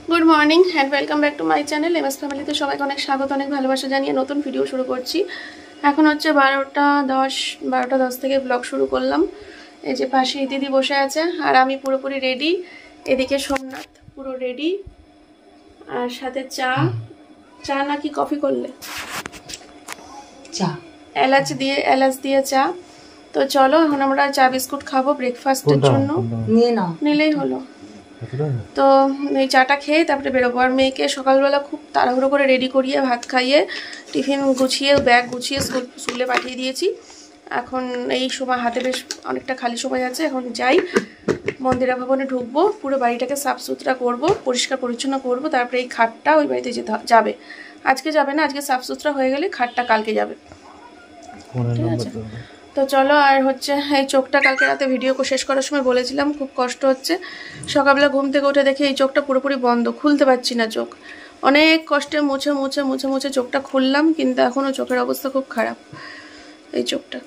Good morning and welcome back to my channel MS ফ্যামিলিতে সবাইকে অনেক স্বাগত, অনেক ভালোবাসা জানিয়ে নতুন ভিডিও শুরু করছি। এখন হচ্ছে 12টা 10 থেকে ব্লগ শুরু করলাম। এই যে পাশে দিদি বসে আছে আর আমি পুরোপুরি রেডি। এদিকে সোমনাথ পুরো রেডি, আর সাথে চা নাকি কফি করলে? চা, এলাচ দিয়ে চা। তো চলো এখন আমরা চা বিস্কুট খাবো ব্রেকফাস্টের জন্য, নিলেই হলো। তো এই চাটা খেয়ে তারপরে বেরোবো। আর মেয়েকে সকালবেলা খুব তাড়াহুড়ো করে রেডি করিয়ে ভাত খাইয়ে টিফিন গুছিয়ে ব্যাগ গুছিয়ে স্কুলে পাঠিয়ে দিয়েছি। এখন এই সময় হাতে বেশ অনেকটা খালি সময় আছে, এখন যাই মন্দিরা ভবনে ঢুকবো, পুরো বাড়িটাকে সাফ সুতরা করবো, পরিষ্কার পরিচ্ছন্ন করবো। তারপরে এই খাটটা ওই বাড়িতে যাবে, আজকে যাবে না, আজকে সাফ সুতরা হয়ে গেলে খাটটা কালকে যাবে, ঠিক আছে? তো চলো। আর হচ্ছে এই চোখটা কালকে রাতে ভিডিও শেষ করার সময় বলেছিলাম খুব কষ্ট হচ্ছে। সকালবেলা ঘুম থেকে উঠে দেখে এই চোখটা পুরোপুরি বন্ধ, খুলতে পারছি না চোখ। অনেক কষ্টে মুছে মুছে মুছে মুছে চোখটা খুললাম, কিন্তু এখনও চোখের অবস্থা খুব খারাপ এই চোখটা।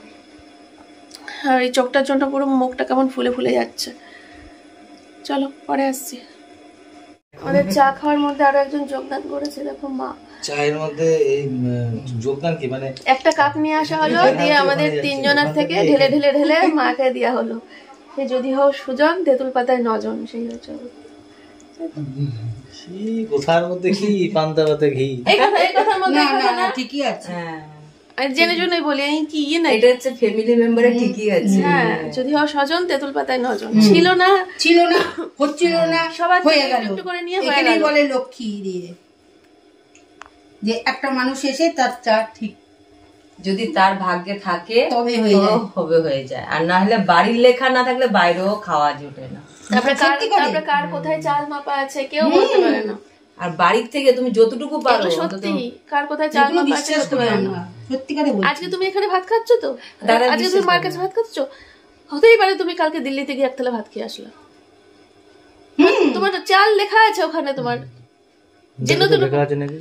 আর এই চোখটার জন্য পুরো মুখটা কেমন ফুলে ফুলে যাচ্ছে। চলো পরে আসছি। আমাদের চা খাওয়ার মধ্যে আরো একজন যোগদান করেছে, দেখো মা। চায়ের মধ্যে এই যোগদান কি মানে একটা কাপ নিয়ে আসা হলো, দিয়ে আমাদের তিনজনের থেকে ঢেলে ঢেলে ঢেলে মাকে দেওয়া হলো। সে যদি হোক সুজন, তেঁতুল পাতায় 9 জন, সেই হচ্ছে কোথার মধ্যে কি পান্তা পাতে ঘি। এই কথার মধ্যে না ঠিকই আছে। আর জেনে জন্যই বলি আমি কি ইয়ে না, এটা হচ্ছে ফ্যামিলি মেম্বারে ঠিকই আছে। হ্যাঁ, যদি হোক স্বজন, তেঁতুল পাতায় 9 জন। ছিল না হচ্ছিল না, সবার হয়ে গেল। একটু করে নিয়ে হয়ে এখানেই গেল। বলে লক্ষ্মী দিয়ে যে একটা মানুষ এসে তার চা ঠিক যদি তার ভাগ্যে থাকে তবে হয়ে যায়, আর না হলে বাড়ির লেখা না থাকলে বাইরেও খাওয়া জোটে না। তারপরে কার কোথায় চাল মাপা আছে কেউ বলতে পারে না। আর বাড়ির থেকে তুমি যতটুকু পারো, সত্যি কার কোথায় চাল মাপা আছে বলতে পারে না। সত্যিকারে বলছি। আজকে তুমি এখানে ভাত খাচ্ছ, তো আজকে তুমি মার কাছে ভাত খাচ্ছ, হতেই পারে তুমি কালকে দিল্লিতে গিয়ে এক থালা ভাত খেয়ে আসলে। তোমার চাল লেখা আছে ওখানে, তোমার লেখা আছে নাকি?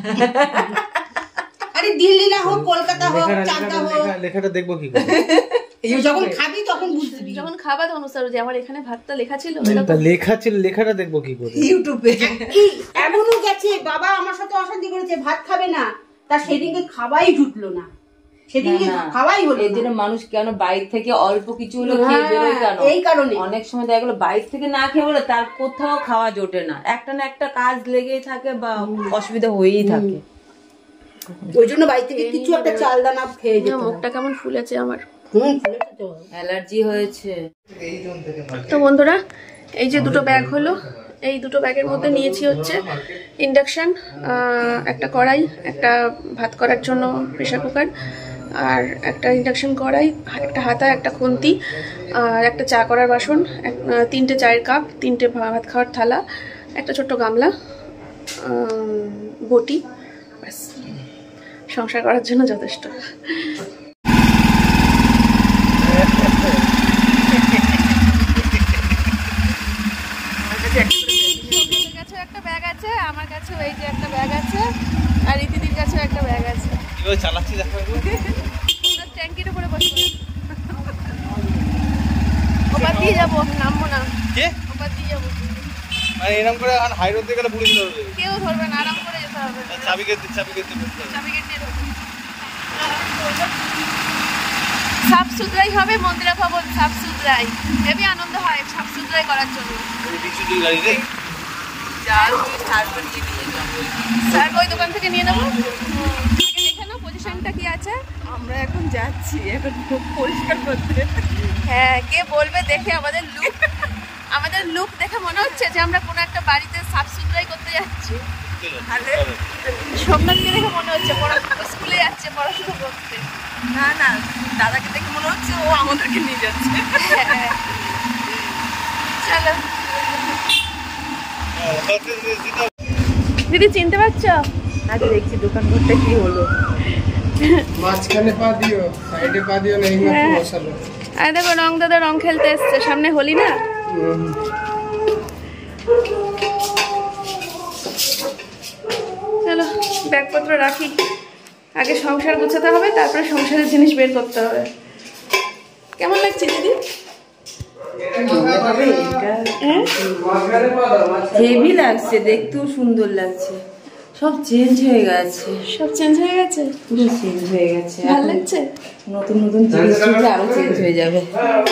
আরে দিল্লি না হোক, কলকাতা হোক, চাকদা হোক, লেখাটা দেখবো কি করে? যখন খাবি তখন বুঝবি, যখন খাবা তখন বুঝতে পারবে যে আমার এখানে ভাতটা লেখা ছিল। লেখা ছিল, লেখাটা দেখবো কি করে? ইউটিউবে। এমনও গেছে বাবা আমার সাথে অশান্তি করেছে, ভাত খাবে না, তার সেদিনকে খাওয়াই জুটলো না, সেদিনকে খাওয়াই হলো। এই জন্য মানুষ কেন বাইরে থেকে অল্প কিছু হলো খেয়ে বেরোয় কেন? এই কারণে অনেক সময় দেখা গেলো বাইরে থেকে না খেয়ে বলে তার কোথাও খাওয়া জোটে না, একটা না একটা কাজ লেগেই থাকে বা অসুবিধা হয়েই থাকে। ওই জন্য বাইরে থেকে কিছু একটা চাল দানা খেয়ে যেতে। মুখটা কেমন ফুলেছে আমার, অ্যালার্জি হয়েছে। তো বন্ধুরা এই যে দুটো ব্যাগ হলো, এই দুটো ব্যাগের মধ্যে নিয়েছি হচ্ছে ইন্ডাকশান, একটা কড়াই, একটা ভাত করার জন্য প্রেশার কুকার, আর একটা ইন্ডাকশান কড়াই, একটা হাতা, একটা খুন্তি, আর একটা চা করার বাসন, 3টে চায়ের কাপ, 3টে ভাত খাওয়ার থালা, একটা ছোট্ট গামলা, বটি, ব্যাস সংসার করার জন্য যথেষ্ট। একটা ব্যাগ আছে, আমার কাছেও এই যে একটা ব্যাগ আছে, আর ইতিদির কাছেও একটা ব্যাগ আছে। চালাচ্ছি ট্যাঙ্কির উপরে বসে ওপার দিয়ে যাবো, নামবো না, ওপার দিয়ে যাবো। মানে এরকম করে হাই রোড দিয়ে গেলে পুলিশ ধরবে, কেউ ধরবে না, আরাম করে যেতে হবে। চাবি গেট দিয়ে সাফ সুতরাই হবে মন্দিরা ভবন, সাফ সুতরাই হেবি আনন্দ হয় সাফ সুতরাই করার জন্য। স্যার ওই দোকান থেকে নিয়ে নেবো। দেখে নাও পজিশনটা কি আছে। আমরা এখন যাচ্ছি এখন পরিষ্কার করতে। হ্যাঁ, কে বলবে দেখে আমাদের লুক দেখে মনে হচ্ছে যে আমরা কোনো একটা বাড়িতে সাফ সুতরাই করতে যাচ্ছি। সোমনাথকে দেখে মনে হচ্ছে স্কুলে যাচ্ছে পড়াশোনা করতে। না দাদাকে দেখে মনে হচ্ছে ও আমাদেরকে নিয়ে যাচ্ছে। চলো দিদি, চিনতে পারছো? আগে দেখছি দোকান ঘরটা কি হলো। মাঝখানে পা দিও, সাইডে পা দিও না, এইমাত্র বসালো। আর দেখো রং দাদা রং খেলতে এসছে, সামনে হোলি না। চলো ব্যাগপত্র রাখি, আগে সংসার গোছাতে হবে, তারপরে সংসারের জিনিস বের করতে হবে। কেমন লাগছে দিদি? হেভি লাগছে, দেখতেও সুন্দর লাগছে। সব চেঞ্জ হয়ে গেছে, সব চেঞ্জ হয়ে গেছে, পুরো চেঞ্জ হয়ে গেছে। ভালো লাগছে। নতুন নতুন জিনিস ঢুকলে আরো চেঞ্জ হয়ে যাবে।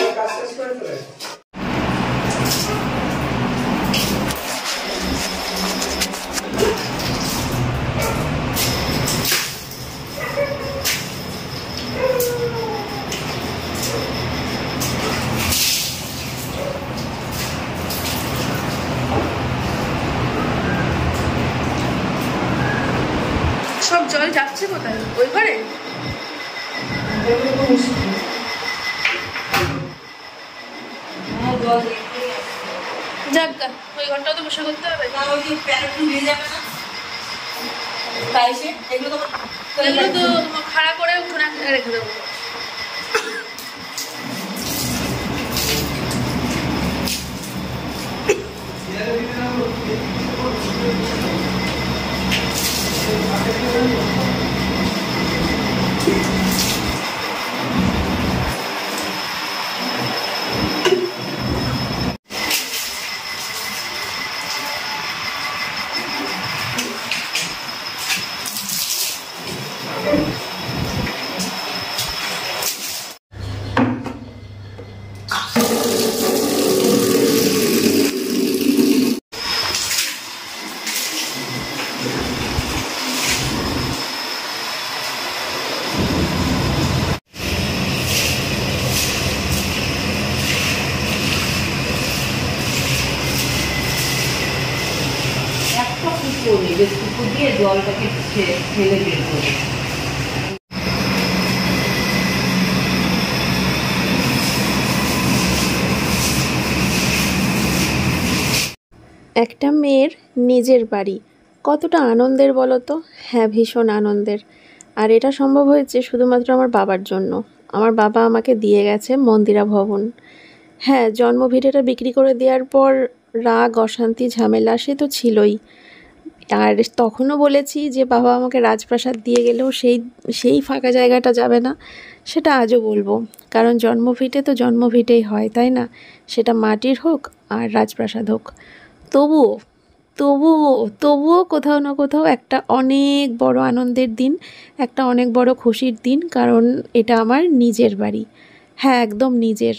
সব জল যাচ্ছে কোথায়? ওই ঘরে? যাক গা, ওই ঘরটাও তো বসে করতে হবে। এগুলো তো খাড়া করে উঠোনে রেখে দেবো। কুকুর দিয়ে জলটাকে ফেলে বের করবে। একটা মেয়ের নিজের বাড়ি কতটা আনন্দের বলো তো? হ্যাঁ, ভীষণ আনন্দের। আর এটা সম্ভব হয়েছে শুধুমাত্র আমার বাবার জন্য। আমার বাবা আমাকে দিয়ে গেছে মন্দিরা ভবন। হ্যাঁ, জন্মভিটেটা বিক্রি করে দেওয়ার পর রাগ, অশান্তি, ঝামেলা সে তো ছিলই। আর তখনও বলেছি যে বাবা আমাকে রাজপ্রাসাদ দিয়ে গেলেও সেই ফাঁকা জায়গাটা যাবে না, সেটা আজও বলবো। কারণ জন্মভিটে তো জন্মভিটেই হয়, তাই না? সেটা মাটির হোক আর রাজপ্রাসাদ হোক। তবুও কোথাও না কোথাও একটা অনেক বড় আনন্দের দিন, একটা অনেক বড় খুশির দিন, কারণ এটা আমার নিজের বাড়ি। হ্যাঁ, একদম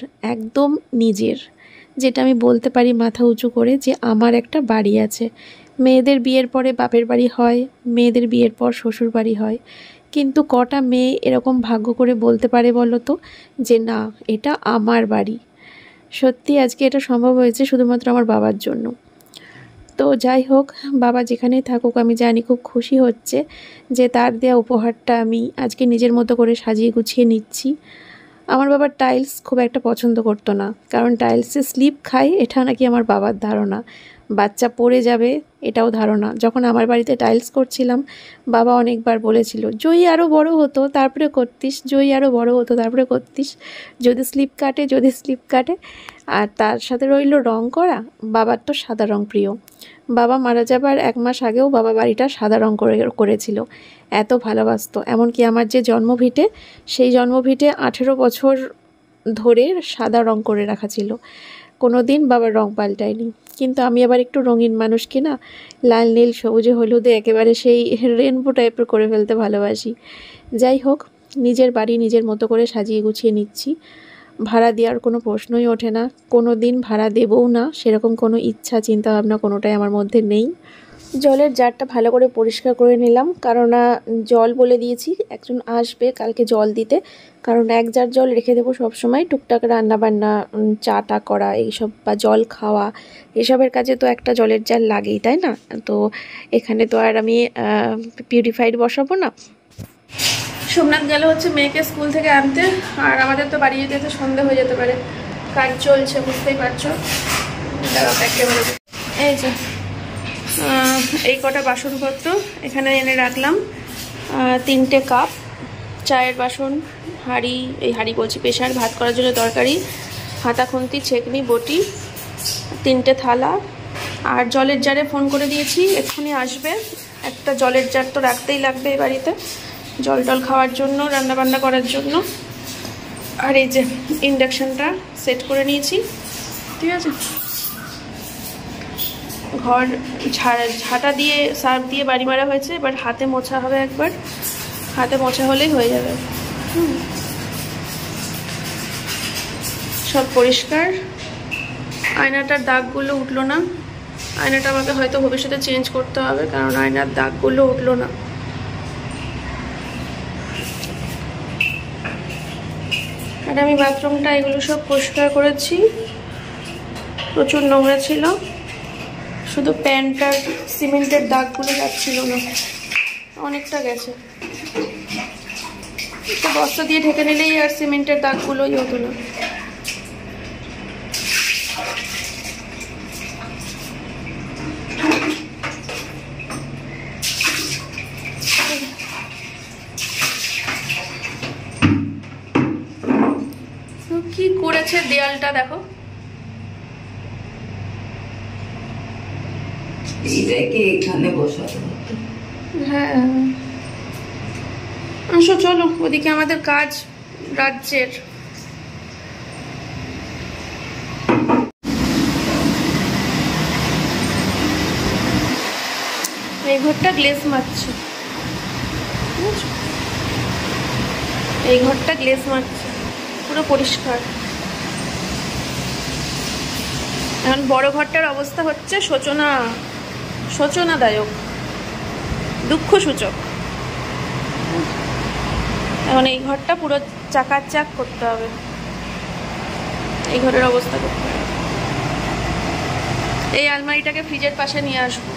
নিজের, যেটা আমি বলতে পারি মাথা উঁচু করে যে আমার একটা বাড়ি আছে। মেয়েদের বিয়ের পরে বাপের বাড়ি হয়, মেয়েদের বিয়ের পর শ্বশুর বাড়ি হয়, কিন্তু কটা মেয়ে এরকম ভাগ্য করে বলতে পারে বলো তো যে না, এটা আমার বাড়ি? সত্যি আজকে এটা সম্ভব হয়েছে শুধুমাত্র আমার বাবার জন্য। তো যাই হোক, বাবা যেখানেই থাকুক, আমি জানি খুব খুশি হচ্ছে যে তার দেয়া উপহারটা আমি আজকে নিজের মতো করে সাজিয়ে গুছিয়ে নিচ্ছি। আমার বাবার টাইলস খুব একটা পছন্দ করতো না, কারণ টাইলসে স্লিপ খায়, এটা নাকি আমার বাবার ধারণা। বাচ্চা পড়ে যাবে এটাও ধারণা। যখন আমার বাড়িতে টাইলস করছিলাম, বাবা অনেকবার বলেছিল জয়ী আরও বড় হতো তারপরে করতিস, জয়ী আরও বড় হতো তারপরে করতিস, যদি স্লিপ কাটে। আর তার সাথে রইল রং করা। বাবার তো সাদা রং প্রিয়। বাবা মারা যাবার 1 মাস আগেও বাবা বাড়িটা সাদা রং করেছিল, এত ভালোবাসতো। এমনকি আমার যে জন্মভিটে, সেই জন্মভিটে 18 বছর ধরে সাদা রং করে রাখা ছিল, কোনো দিন বাবার রং পাল্টায়নি। কিন্তু আমি আবার একটু রঙিন মানুষ কিনা, লাল নীল সবুজে হলুদে একেবারে সেই রেনবো টাইপের করে ফেলতে ভালোবাসি। যাই হোক, নিজের বাড়ি নিজের মতো করে সাজিয়ে গুছিয়ে নিচ্ছি। ভাড়া দেওয়ার কোনো প্রশ্নই ওঠে না, কোনো দিন ভাড়া দেবও না, সেরকম কোনো ইচ্ছা চিন্তাভাবনা কোনোটাই আমার মধ্যে নেই। জলের জারটা ভালো করে পরিষ্কার করে নিলাম, কারণ জল বলে দিয়েছি একজন আসবে কালকে জল দিতে, কারণ 1 জার জল রেখে দেবো সবসময়, টুকটাক রান্নাবান্না, চাটা করা এইসব বা জল খাওয়া এসবের কাজে তো একটা জলের জার লাগেই, তাই না? তো এখানে তো আর আমি পিউরিফাইড বসাবো না। সোমনাথ গেল হচ্ছে মেয়েকে স্কুল থেকে আনতে, আর আমাদের তো বাড়ি যেতে যেতে সন্ধ্যা হয়ে যেতে পারে, কাজ চলছে বুঝতেই পারছো। একেবারে এই যে এই কটা বাসনপত্র এখানে এনে রাখলাম, 3টে কাপ, চায়ের বাসন, হাঁড়ি, এই হাঁড়ি বলছি প্রেশার, ভাত করার জন্য তরকারি, হাতা খুন্তি, ছেঁকনি, বটি, 3টে থালা। আর জলের জারে ফোন করে দিয়েছি, এক্ষুনি আসবে। একটা জলের জার তো রাখতেই লাগবে এই বাড়িতে, জল টল খাওয়ার জন্য, রান্নাবান্না করার জন্য। আর এই যে ইন্ডাকশানটা সেট করে নিয়েছি, ঠিক আছে। ঘর ঝাঁটা দিয়ে সার্ফ দিয়ে বাড়ি মারা হয়েছে, এবার হাতে মোছা হবে একবার, হাতে মোছা হলেই হয়ে যাবে। সব পরিষ্কার। আয়নাটার দাগগুলো উঠলো না, আয়নাটা আমাকে হয়তো ভবিষ্যতে চেঞ্জ করতে হবে, কারণ আয়নার দাগগুলো উঠলো না। আর আমি বাথরুমটা এগুলো সব পরিষ্কার করেছি, প্রচুর নোংরা ছিল, শুধু প্যান্টার সিমেন্টের দাগগুলো যাচ্ছিল না, অনেকটা গেছে। বস্তা দিয়ে ঢেকে নিলেই আর সিমেন্টের দাগগুলোই হতো না। কি করেছে দেয়ালটা দেখো, এখানে বসাতে হতো। হ্যাঁ আসো চলো, ওদিকে আমাদের কাজ রাজ্যের। এই ঘরটা গ্লেজ মারছে, এই ঘরটা গ্লেজ মারছে, পুরো পরিষ্কার। এখন বড় ঘরটার অবস্থা হচ্ছে শোচনাদায়ক, দুঃখ সূচক। এখন এই ঘরটা পুরো চাকাচাক করতে হবে, এই ঘরের অবস্থা করতে হবে। এই আলমারিটাকে ফ্রিজের পাশে নিয়ে আসবো।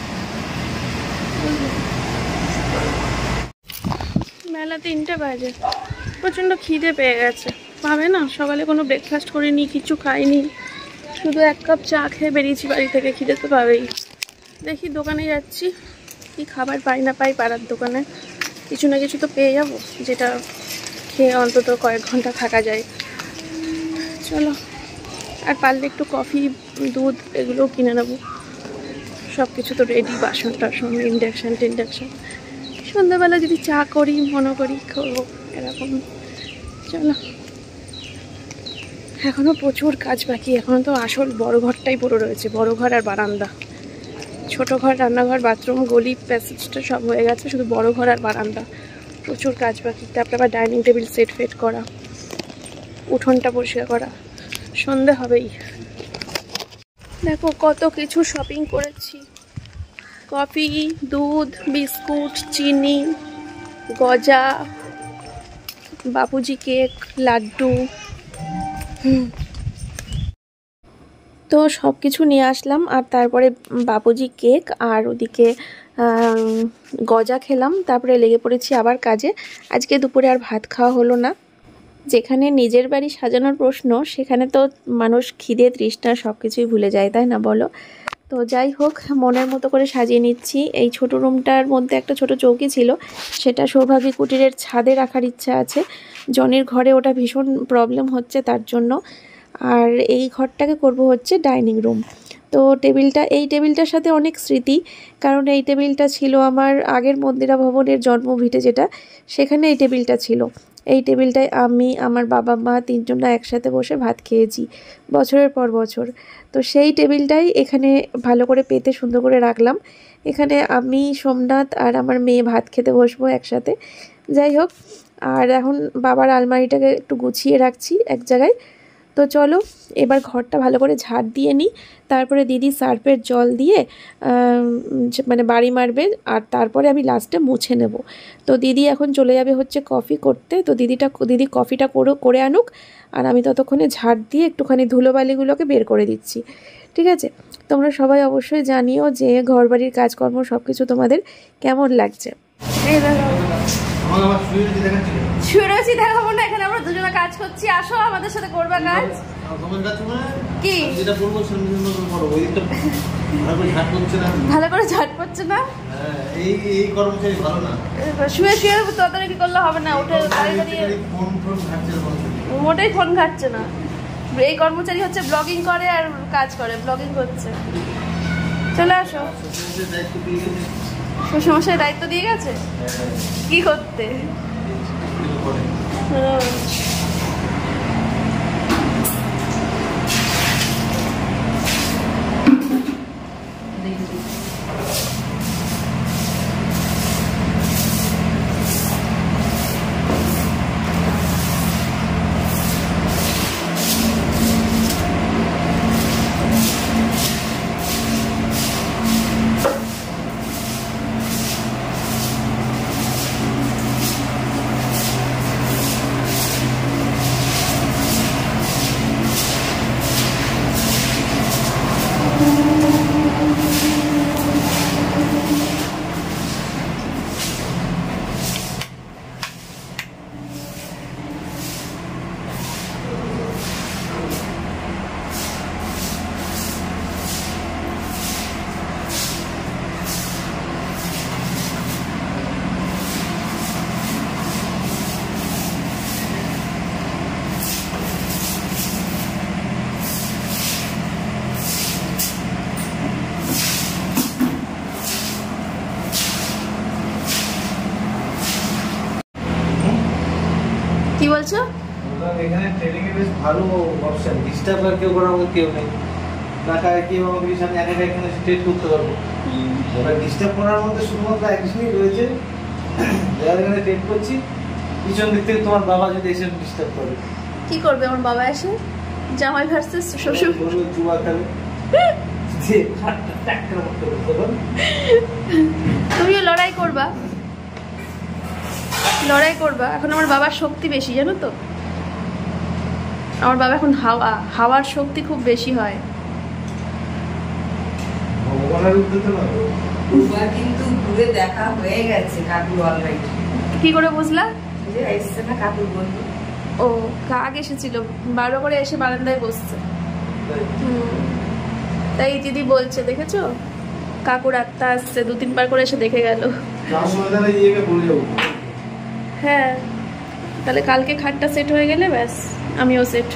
বেলা 3টে বাজে, প্রচণ্ড খিদে পেয়ে গেছে। পাবে না, সকালে কোনো ব্রেকফাস্ট করিনি, কিছু খাইনি, শুধু 1 কাপ চা খেয়ে বেরিয়েছি বাড়ি থেকে। খিদে তো পাবেই। দেখি দোকানে যাচ্ছি, কি খাবার পাই না পাই পাড়ার দোকানে, কিছু না কিছু তো পেয়ে যাবো, যেটা খেয়ে অন্তত কয়েক ঘন্টা থাকা যায়। চলো, আর পারলে একটু কফি, দুধ এগুলোও কিনে নেবো। সব কিছু তো রেডি, বাসন টাসন, ইন্ডাকশান সন্ধ্যাবেলা যদি চা করি, মনে করি খাবো এরকম। চলো, এখনও প্রচুর কাজ বাকি। এখনও তো আসল বড় ঘরটাই পুরো রয়েছে, বড় ঘর আর বারান্দা। ছোট ঘর, রান্নাঘর, বাথরুম, গলি, প্যাসেজটা সব হয়ে গেছে, শুধু বড় ঘর আর বারান্দা। প্রচুর কাজ বাকি। তারপরে আবার ডাইনিং টেবিল সেট করা, উঠোনটা পরিষ্কার করা। সন্ধে হবেই। দেখো কত কিছু শপিং করেছি। কফি, দুধ, বিস্কুট, চিনি, গজা, বাপুজি কেক, লাড্ডু। তো সব কিছু নিয়ে আসলাম, আর তারপরে বাপুজি কেক আর ওদিকে গজা খেলাম। তারপরে লেগে পড়েছি আবার কাজে। আজকে দুপুরে আর ভাত খাওয়া হলো না। যেখানে নিজের বাড়ি সাজানোর প্রশ্ন, সেখানে তো মানুষ খিদে তৃষ্ণা সব কিছুই ভুলে যায়, তাই না বলো? তো যাই হোক, মনের মতো করে সাজিয়ে নিচ্ছি। এই ছোট রুমটার মধ্যে একটা ছোট চৌকি ছিল, সেটা সৌভাগ্যী কুটিরের ছাদে রাখার ইচ্ছা আছে। জনির ঘরে ওটা ভীষণ প্রবলেম হচ্ছে তার জন্য। আর এই ঘরটাকে করব হচ্ছে ডাইনিং রুম। তো এই টেবিলটার সাথে অনেক স্মৃতি, কারণ এই টেবিলটা ছিল আমার আগের মন্দিরা ভবনের জন্মভিটে, যেটা সেখানে এই টেবিলটা ছিল। এই টেবিলটায় আমি, আমার বাবা মা 3 জনা একসাথে বসে ভাত খেয়েছি বছরের পর বছর। তো সেই টেবিলটাই এখানে ভালো করে পেতে সুন্দর করে রাখলাম। এখানে আমি, সোমনাথ আর আমার মেয়ে ভাত খেতে বসবো একসাথে। যাই হোক, আর এখন বাবার আলমারিটাকে একটু গুছিয়ে রাখছি এক জায়গায়। তো চলো, এবার ঘরটা ভালো করে ঝাড় দিয়ে নিই। তারপরে দিদি সার্ফের জল দিয়ে মানে বাড়ি মারবে, আর তারপরে আমি লাস্টে মুছে নেব। তো দিদি এখন চলে যাবে হচ্ছে কফি করতে। তো দিদি কফিটা করে আনুক, আর আমি ততক্ষণে ঝাড় দিয়ে একটুখানি ধুলোবালিগুলোকে বের করে দিচ্ছি। ঠিক আছে? তোমরা সবাই অবশ্যই জানিও যে ঘরবাড়ির কাজকর্ম সব কিছু তোমাদের কেমন লাগছে। এই দেখো, সুরজি দেখাবো না, এখানে আমরা দুজনে কাজ করছি। আসো আমাদের সাথে করবা কাজ। কি ভালো করে ঝাট পড়ছে না? শুয়ে শুয়ে তদারকি করলে হবে না, উঠে মোটেই ফোন ঘাটছে না। এই কর্মচারী হচ্ছে ব্লগিং করে আর কাজ করে, ব্লগিং করছে। চলে আসো। শ্বশুরমশাই দায়িত্ব দিয়ে গেছে কি করতে। কি বলছো? এখানে ট্রেনিং এ বেশ ভালো অপশন, ডিস্টার্ব আর কেউ করার মতো কেউ নেই, না কার কি আমাকে আমি একা এখানে স্ট্রেট করতে পারবো। এবার ডিস্টার্ব করার মধ্যে শুধুমাত্র একজনই রয়েছে, যারা এখানে ট্রেড করছি। পিছন দিক থেকে তোমার বাবা যদি এসে ডিস্টার্ব করে, কি করবে আমার বাবা এসে? জামাই ভার্সেস শ্বশুর, জুয়া খেলে। তুমিও লড়াই করবা, লড়াই করবা। এখন আমার বাবার শক্তি বেশি, জানো তো? আমার বাবা এখন হাওয়ার শক্তি খুব বেশি হয়। কিন্তু দূরে দেখা হয়ে গেছে কাকুর অলরেডি। কি করে বুঝলা? যে এসছে না কাকুর বন্ধু। ও কাক এসেছিল, 12 করে এসে বারান্দায় বসছে। তাই দিদি বলছে, দেখেছো কাকুর আত্মা আসছে, 2-3 বার করে এসে দেখে গেল। হ্যাঁ, তাহলে কালকে খাটটা সেট হয়ে গেলে ব্যাস আমিও সেট।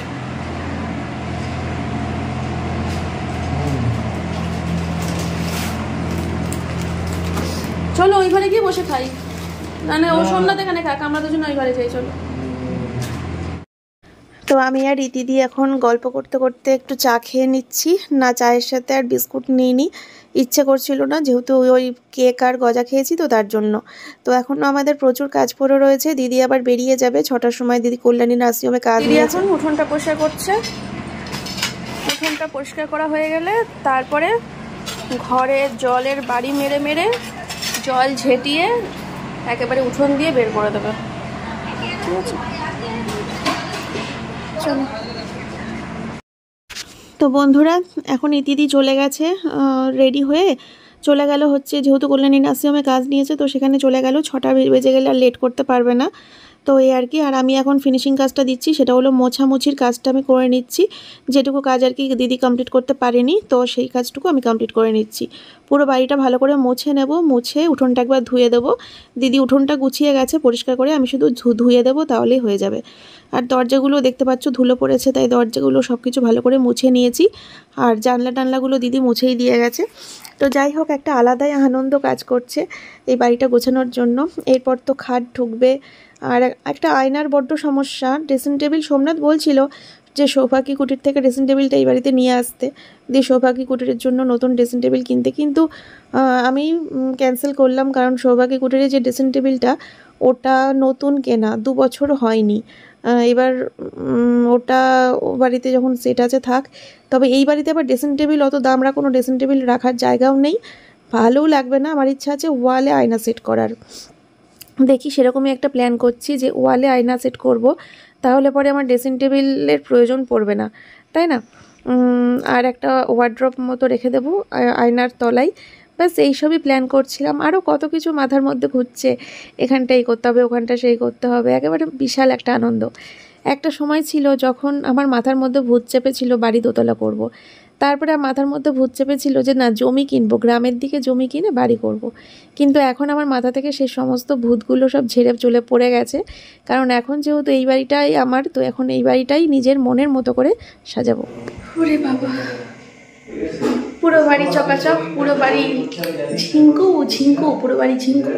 চলো ওই ঘরে গিয়ে বসে খাই, না ও সন্ধ্যাতে এখানে খাক, আমরা দুজন ওই ঘরে যাই। চলো। তো আমি আর রীতিদি এখন গল্প করতে করতে একটু চা খেয়ে নিচ্ছি। না চায়ের সাথে আর বিস্কুট নিইনি, ইচ্ছে করছিল না, যেহেতু ওই কেক আর গজা খেয়েছি তো তার জন্য। তো এখনও আমাদের প্রচুর কাজ পড়ে রয়েছে। দিদি আবার বেরিয়ে যাবে 6টার সময়, দিদি কল্যাণী নার্সিংহোমে কাজ নিয়ে। এখন উঠোনটা পরিষ্কার করছে। উঠোনটা পরিষ্কার করা হয়ে গেলে তারপরে ঘরে জলের বাড়ি মেরে মেরে জল ঝেঁটিয়ে একেবারে উঠোন দিয়ে বের করে দেবে। ঠিক আছে, চলো। তো বন্ধুরা এখন ইতিদি চলে গেছে, রেডি হয়ে চলে গেল হচ্ছে, যেহেতু কল্যাণী নার্সিংহোমে কাজ নিয়েছে তো সেখানে চলে গেল। 6টা বেজে গেলে আর লেট করতে পারবে না, তো এই আর কি। আর আমি এখন ফিনিশিং কাজটা দিচ্ছি, সেটা হলো মোছামুছির কাজটা আমি করে নিচ্ছি। যেটুকু কাজ আর কি দিদি কমপ্লিট করতে পারেনি, তো সেই কাজটুকু আমি কমপ্লিট করে নিচ্ছি। পুরো বাড়িটা ভালো করে মুছে নেব, মুছে উঠোনটা একবার ধুয়ে দেবো। দিদি উঠোনটা গুছিয়ে গেছে পরিষ্কার করে, আমি শুধু ধুয়ে দেবো, তাহলেই হয়ে যাবে। আর দরজাগুলো দেখতে পাচ্ছ ধুলো পড়েছে, তাই দরজাগুলো সব কিছু ভালো করে মুছে নিয়েছি। আর জানলা টানলাগুলো দিদি মুছেই দিয়ে গেছে। তো যাই হোক, একটা আলাদাই আনন্দ কাজ করছে এই বাড়িটা গোছানোর জন্য। এরপর তো খাট ঢুকবে। আর একটা আয়নার বড্ড সমস্যা। ড্রেসিং টেবিল সোমনাথ বলছিল যে সৌভাগ্য কুটির থেকে ড্রেসিং টেবিলটা এই বাড়িতে নিয়ে আসতে, দিয়ে সৌভাগ্য কুটিরের জন্য নতুন ড্রেসিং টেবিল কিনতে, কিন্তু আমি ক্যান্সেল করলাম। কারণ সৌভাগ্য কুটিরে যে ড্রেসিং টেবিলটা ওটা নতুন কেনা, 2 বছর হয়নি। এবার ওটা ও বাড়িতে যখন সেট আছে থাক, তবে এই বাড়িতে আবার ড্রেসিং টেবিল অত দাম কোনো ড্রেসিং টেবিল রাখার জায়গাও নেই, ভালোও লাগবে না। আমার ইচ্ছা আছে ওয়ালে আয়না সেট করার। দেখি সেরকমই একটা প্ল্যান করছি যে ওয়ালে আয়না সেট করব, তাহলে পরে আমার ড্রেসিং টেবিলের প্রয়োজন পড়বে না, তাই না? আর একটা ওয়ার্ড্রপ মতো রেখে দেবো আয়নার তলায়, ব্যাস এইসবই প্ল্যান করছিলাম। আরও কত কিছু মাথার মধ্যে ঘুরছে, এখানটা এই করতে হবে, ওখানটা সেই করতে হবে, একেবারে বিশাল একটা আনন্দ। একটা সময় ছিল যখন আমার মাথার মধ্যে ভূত চেপেছিল বাড়ি দোতলা করব। তারপরে মাথার মধ্যে ভূত চেপেছিল যে না জমি কিনবো, গ্রামের দিকে জমি কিনে বাড়ি করব। কিন্তু এখন আমার মাথা থেকে সেই সমস্ত ভূতগুলো সব ঝেড়ে চলে পড়ে গেছে। কারণ এখন যেহেতু এই বাড়িটাই আমার, তো এখন এই বাড়িটাই নিজের মনের মতো করে সাজাবো। ওরে বাবা, পুরো বাড়ি চকাচক, পুরো বাড়ি ঝিঙ্কু ঝিঙ্কু, পুরো বাড়ি ঝিঙ্কু।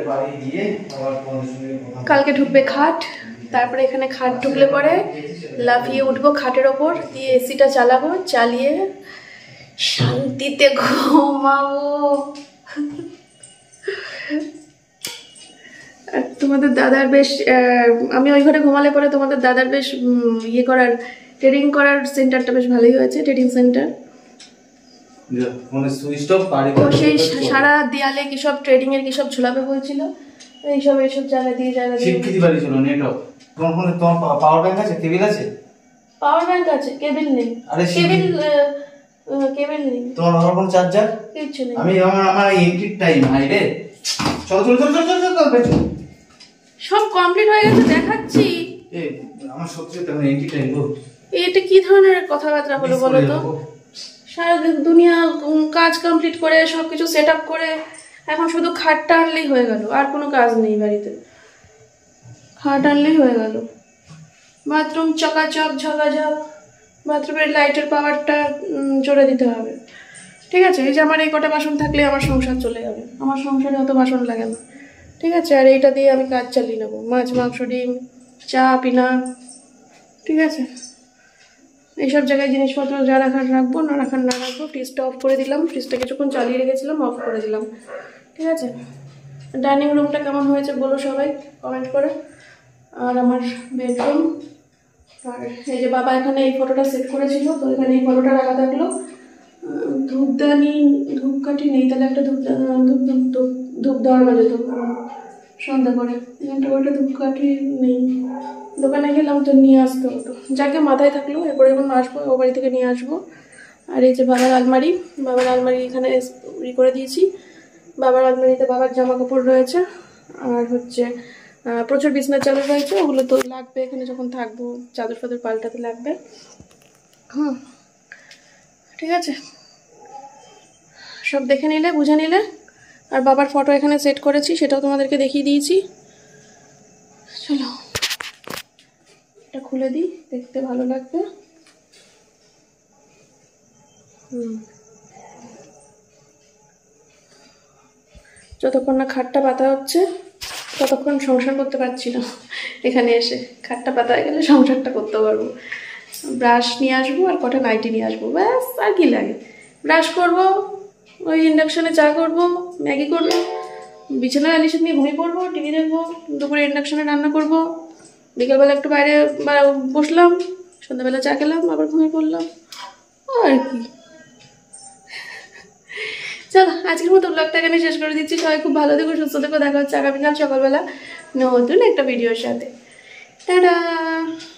কালকে ঢুকবে খাট, তারপরে এখানে খাট ঢুকলে পরে লাফিয়ে উঠবো খাটের ওপর, দিয়ে এসিটা চালাবো, চালিয়ে শান্তিতে ঘুমাবো। তোমাদের দাদার বেশ আমি ওই ঘরে ঘুমালে পরে তোমাদের দাদার বেশ ইয়ে করার ট্রেডিং করার সেন্টারটা বেশ ভালোই হয়েছে, ট্রেডিং সেন্টার। মানে সুইচ অফ বাড়ি ও সেই সারা দেয়ালে কি সব ট্রেডিং এর কি সব ঝুলাবে বলছিল, এইসব জায়গা দিয়ে শিক্ষিত বাড়ি ছিল নেটওয়ার্ক। তোমার ফোনে তোমার পাওয়ার ব্যাংক আছে, কেবিল আছে? পাওয়ার ব্যাংক আছে, কেবিল নেই। আরে কেবিল নেই। তোমার বাবার কোনো চার্জার কিছু নেই। আমি আমার এন্ট্রি টাইম হাই রে। চলো চলো চলো চলো চলো চলো। সব কমপ্লিট হয়ে গেছে দেখাচ্ছি। এই আমার সত্যি তেমন এন্ট্রি টাইম গো। এটা কি ধরনের কথাবার্তা হলো বলো তো? সারা দুনিয়া কাজ কমপ্লিট করে সবকিছু সেট আপ করে এখন শুধু খাটটা আনলেই হয়ে গেল, আর কোনো কাজ নেই বাড়িতে। খাট আনলেই হয়ে গেল। বাথরুম চকাচক ঝকাঝক, বাথরুমের লাইটের পাওয়ারটা জোরে দিতে হবে, ঠিক আছে? এই যে আমার এই কটা বাসন থাকলে আমার সংসার চলে যাবে, আমার সংসারে অত বাসন লাগে না, ঠিক আছে? আর এইটা দিয়ে আমি কাজ চালিয়ে নেবো, মাছ মাংস ডিম চা পিনা, ঠিক আছে? এইসব জায়গায় জিনিসপত্র যা রাখার রাখবো, না রাখার না রাখবো। ফ্রিজটা অফ করে দিলাম, ফ্রিজটা কিছুক্ষণ চালিয়ে রেখেছিলাম, অফ করে দিলাম, ঠিক আছে? ডাইনিং রুমটা কেমন হয়েছে বলো সবাই কমেন্ট করে। আর আমার বেডরুম, আর এই যে বাবা এখানে এই ফটোটা সেট করেছিল, তো এখানে এই ফটোটা রাখা থাকলো। ধূপদানি ধূপকাঠি নেই, তাহলে একটা ধূপ দেওয়ার মাঝে ধূপ সন্ধ্যা করে এখানটা করে ধূপকাঠি নেই, দোকানে গেলাম তো নিয়ে আসতে হতো, যাকে মাথায় থাকলো। এরপরে যখন আসবো ও বাড়ি থেকে নিয়ে আসবো। আর এই যে বাবার আলমারি এখানে করে দিয়েছি। বাবার আলমারিতে বাবার জামা কাপড় রয়েছে, আর হচ্ছে প্রচুর বিছনার চাদর রয়েছে, ওগুলো তো লাগবে এখানে যখন থাকবো, চাদর ফাদর পাল্টাতে লাগবে। ঠিক আছে, সব দেখে নিলে বুঝে নিলে। আর বাবার ফটো এখানে সেট করেছি, সেটাও তোমাদেরকে দেখিয়ে দিয়েছি। চলো এটা খুলে দিই, দেখতে ভালো লাগবে। যতক্ষণ না খাটটা পাতা হচ্ছে ততক্ষণ সংসার করতে পারছি না। এখানে এসে খাটটা পাতা হয়ে গেলে সংসারটা করতে পারবো। ব্রাশ নিয়ে আসবো আর কটা নাইটি নিয়ে আসবো, ব্যাস। আর কি লাগে? ব্রাশ করবো, ওই ইন্ডাকশানে চা করবো, ম্যাগি করবো, বিছানায় আলিশান নিয়ে ঘুমিয়ে পড়বো, টিভি দেখবো, দুপুরে ইন্ডাকশানে রান্না করবো, বিকেলবেলা একটু বাইরে বসলাম, সন্ধ্যাবেলা চা খেলাম, আবার ঘুমিয়ে পড়লাম, আর কি। চলো আজকের মতো ব্লগটা এখানে শেষ করে দিচ্ছি। সবাই খুব ভালো থেকো, সুস্থ থেকো। দেখা হচ্ছে আগামীকাল সকালবেলা নতুন একটা ভিডিওর সাথে। টাটা।